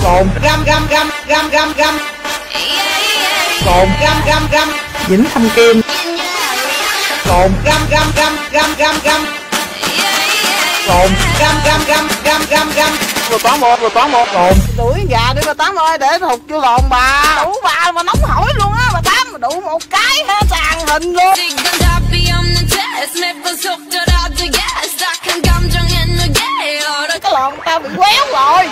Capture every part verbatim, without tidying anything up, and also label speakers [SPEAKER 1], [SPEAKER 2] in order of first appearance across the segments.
[SPEAKER 1] Cồn găm găm găm găm găm găm. Cồn găm găm găm. Vĩnh Thanh Kim. Cồn găm găm găm găm găm găm. Cồn găm găm găm găm găm găm. Rồi tám một, rồi tám một. Cồn
[SPEAKER 2] đuổi gà đi bà Tám ơi, để thục vô lồn bà. Đủ bà mà nóng hổi luôn á bà Tám, mà đủ một cái ha tàn hình luôn. Cái lồn tao bị quéo rồi.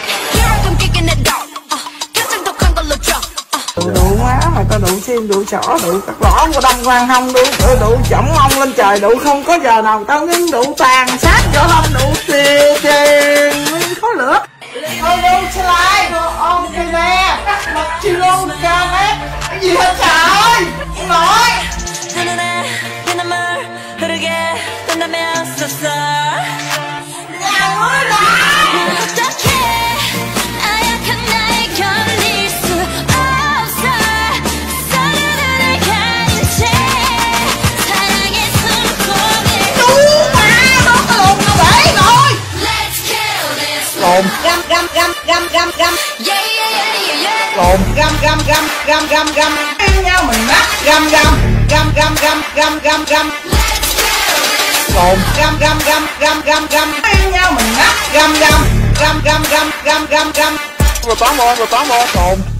[SPEAKER 2] Đủ má mà tao đủ xiêm, đủ chỏ, đủ cắt lõ của đông quan hông, đủ đủ chỏng ông lên trời, đủ không có giờ nào tao ngưng, đủ tàn sát vô không, đủ xì chèn khói lửa. Thôi luôn xe lại, ôm cây nè, mặt chi luôn ca mét, cái gì hết trời, ông nội. Nhà mới lại.
[SPEAKER 1] Cồn găm găm găm găm găm găm. Cồn găm găm găm găm găm găm. Ăn nhau mình nát. Găm găm găm găm găm găm găm găm. Cồn găm găm găm găm găm găm. Ăn nhau mình nát. Găm găm găm găm găm găm găm găm. Rồi tám một, rồi tám một. Cồn